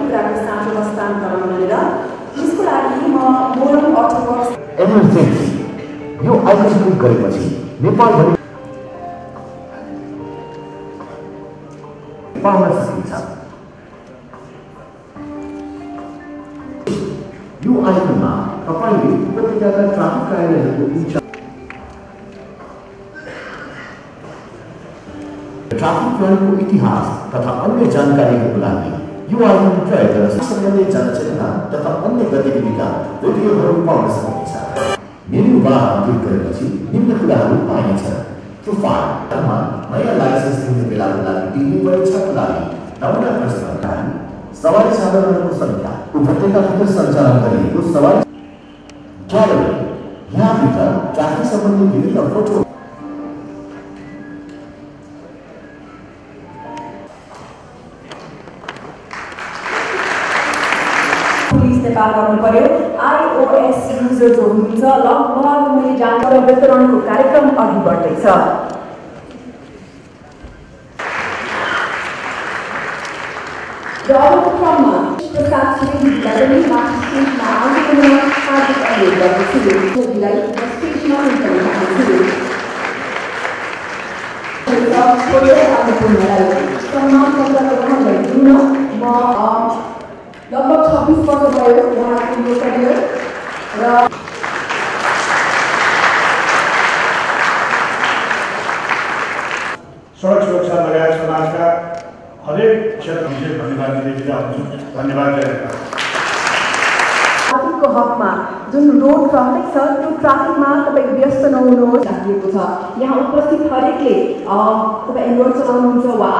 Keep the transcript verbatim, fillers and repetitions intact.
कुराको साँचो हस्तान्तरण गरेर यसको लागि म मोरङ अटोवर्क्स एमर्जेन्सी यो आइकन क्लिक गरेपछि नेपालभरि पाउन सकिन्छ। यो आइकनमा तपाईले उपत्यकाका ट्राफिक कार्यालयहरूको इन्चार्ज ट्राफिक प्रहरीको इतिहास तथा अन्य जानकारीहरूको लागि यो आइकन प्रयोग गरेर सम्बन्धित जनचेतना तथा अन्य गतिविधिका भिडियोहरू पाउन सक्नुहुन्छ। मेन्यु बारमा क्लिक गरेपछि निम्न कुराहरू पाइन्छ। प्रोफाइलमा नयाँ लाइसेन्स लिने बेलाको लागि टिभी परीक्षाको लागि नमुना प्रश्न, सवारी साधनहरूको सङ्ख्या, उपत्यकाभित्र सञ्चालन गरिएको सवारी ग्यालरी, यहाँभित्र ट्राफिक सम्बन्धी विभिन्न फोटो नेपाल गर्नु पर्यो। आइओएस युजर जो हुनुहुन्छ लगभग मैले जानकारी वितरणको कार्यक्रम अघि बढ्दैछ। र अबको क्रममा प्रसाद श्रेणीलाई पनि माथि स्टेजमा आउनु हार्दिक अनुरोध गर्दछु। उनीलाई स्टेजमा हुन चाहन्छु। सम्मान पत्र ग्रहण गरिदिन म लगभग छब्बीस वर्ष भयो उहाँको यो करियर र सडक सुरक्षा लगायत समाजका हरेक क्षेत्र विशेष धन्यवाद दिँदै बिदा हुन्छु। धन्यवाद। ट्राफिकको हकमा जुन रोड ट्राफिक छ त्यो ट्राफिकमा तपाईँ व्यस्त नहुनुहोस् राखिएको छ। यहाँ उपस्थित हरेकले तपाईँ एन्ड्रोइड चलाउनुहुन्छ वा